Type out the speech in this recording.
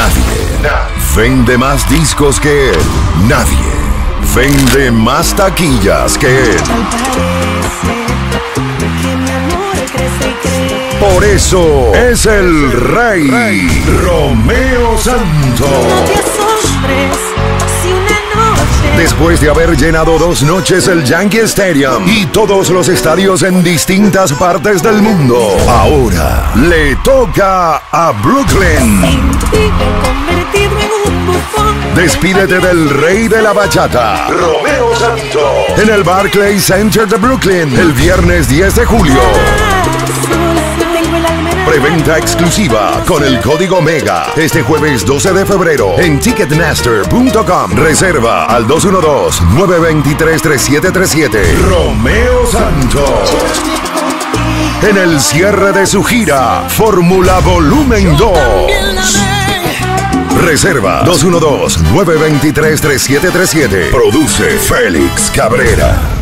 Nadie vende más discos que él. Nadie vende más taquillas que él. Por eso es el rey Romeo Santos. Después de haber llenado 2 noches el Yankee Stadium y todos los estadios en distintas partes del mundo, ahora le toca a Brooklyn. Despídete del rey de la bachata, Romeo Santos, en el Barclays Center de Brooklyn, el viernes 10 de julio. Preventa exclusiva con el código MEGA este jueves 12 de febrero en Ticketmaster.com. Reserva al 212-923-3737. Romeo Santos en el cierre de su gira Fórmula Volumen 2. Reserva 212-923-3737. Produce Félix Cabrera.